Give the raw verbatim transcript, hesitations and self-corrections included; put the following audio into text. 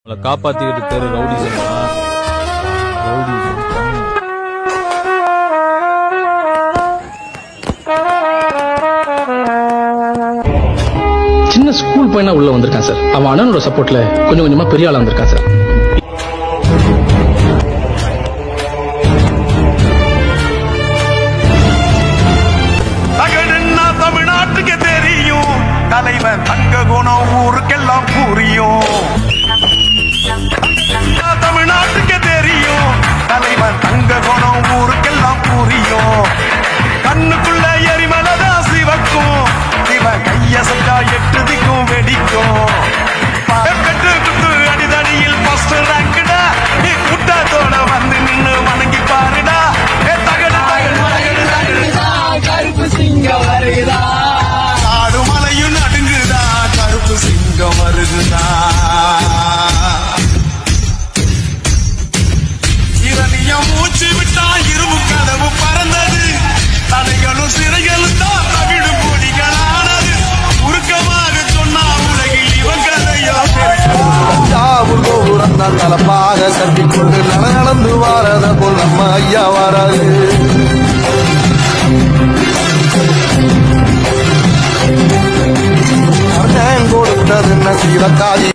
காப்பாத்திக்கிட்டு பேரு ரவுடிசம். சின்ன ஸ்கூல் பையனா உள்ள வந்திருக்கான் சார். அவன் அண்ணனோட சப்போர்ட்ல கொஞ்சம் கொஞ்சமா பெரிய ஆளா வந்திருக்கான் சார். தமிழ்நாட்டுக்கு தெரியும் தலைவன் தங்க குணம் ஊருக்கெல்லாம் புரியும். தமிழ்நாட்டுக்கு தெரியும் தலைவன் தங்க குணம் ஊருக்கெல்லாம் புரியும். கண்ணுக்குள்ள எரிமலதான் சிவக்கும், சிவன் கையசையா எட்டு திக்கும் வெடிக்கும். கட்டு குத்து அடிதடியில் ஃபர்ஸ்ட் ரேங்க்டா, நீ கூட்டத்தோட வந்து நின்னு வணங்கி பாருடா. தகடு தகடு கருப்பு சிங்கம் வருதா, காடு மலையும் நடுங்குதா, கருப்பு சிங்கம் வருதுதா. இரணியம் மூச்சு விட்டா இரும்பு கதவு பறந்தது, தடைகளும் சிறைகளும் தான் தவிடு பொடிகளானது. உருக்கமாக சொன்னா உலகில் இவன் கதையா தலப்பாக கட்டிக்கொண்டு நடந்து வாரத போல் நம்ம ஐயா வராது. கொடுத்தது நசீரக்காதி